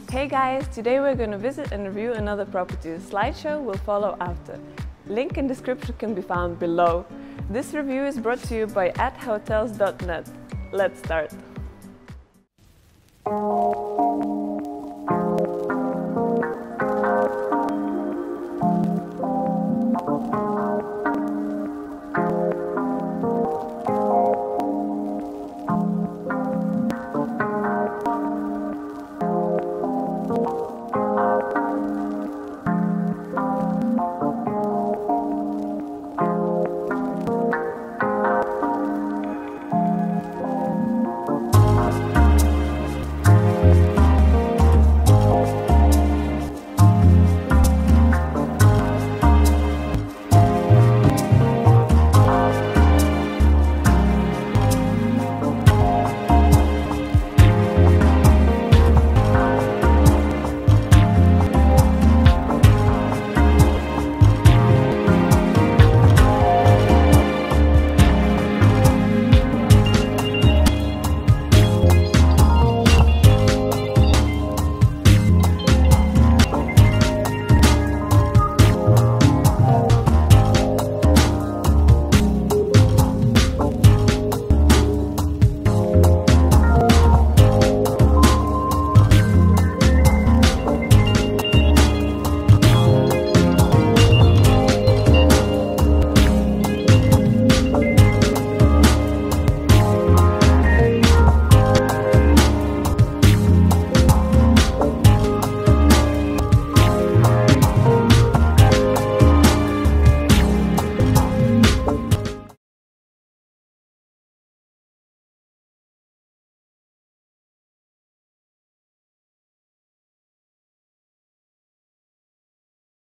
Hey guys, today we're going to visit and review another property. The slideshow will follow after. Link in description can be found below. This review is brought to you by @hotels.net. Let's start.